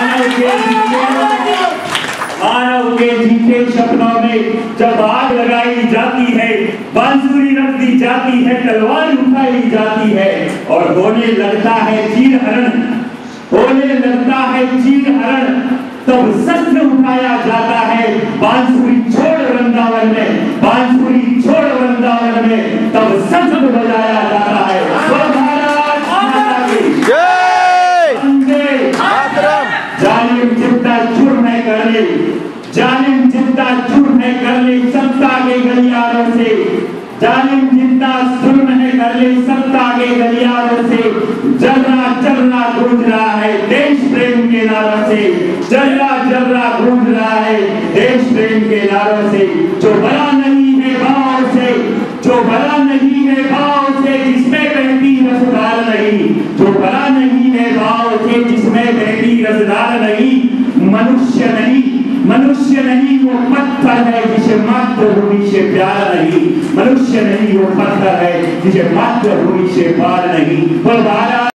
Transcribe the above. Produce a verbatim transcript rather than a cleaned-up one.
मानव के मानव के जीते सपनों में जब आग लगाई जाती है, बांसुरी रख दी जाती है, तलवार उठाई जाती है और होने लगता है चीर हरण, होने लगता है चीर हरण, तब शस्त्र उठाया जाता है। बांसुरी छोड़ वृंदावन में, बांसुरी छोड़ वृंदावन में, तब शस्त्र बजाया जाता है। भारत माता की जय। वंदे मातरम। जालिम चित्ता चूर्ण कर ले, जालिम चित्ता चूर्ण कर ले सत्ता के गलियारों से, जालिम चित्ता चूर्ण कर ले सत्ता के गलियारों से। जर्रा जर्रा गूंज रहा है देश प्रेम के नारों से, जर्रा जर्रा गूंज रहा है देश प्रेम के नारों से। जो बड़ा नहीं है भाव से, जो बड़ा नहीं है भाव से, जिसमें बहती रसधार नहीं, जो बड़ा नहीं है भाव से, जिसमें बहती रसधार नहीं, मनुष्य नहीं, मनुष्य नहीं वो पत्थर है जिसे मातृभूमि से प्यार नहीं, मनुष्य नहीं वो पत्थर है जिसे मातृभूमि से प्यार नहीं।